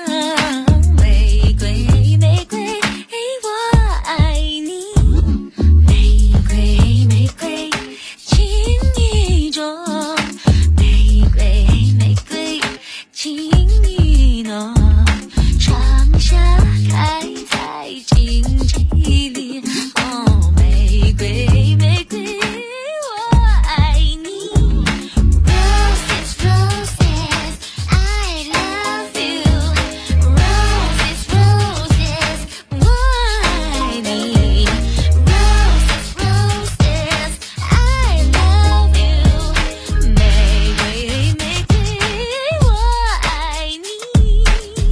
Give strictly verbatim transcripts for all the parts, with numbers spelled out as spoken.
玫瑰玫瑰我爱你，玫瑰玫瑰情意重，玫瑰玫瑰情意浓，窗下开在荆棘里，哦，玫瑰玫瑰我爱你。 Roses roses I love you Roses roses 我爱你 Roses roses I love you 玫瑰玫瑰我爱你，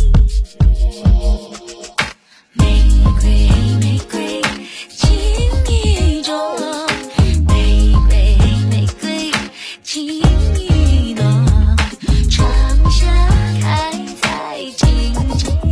玫瑰玫瑰情意重，玫瑰玫瑰情意浓，窗下开在荆棘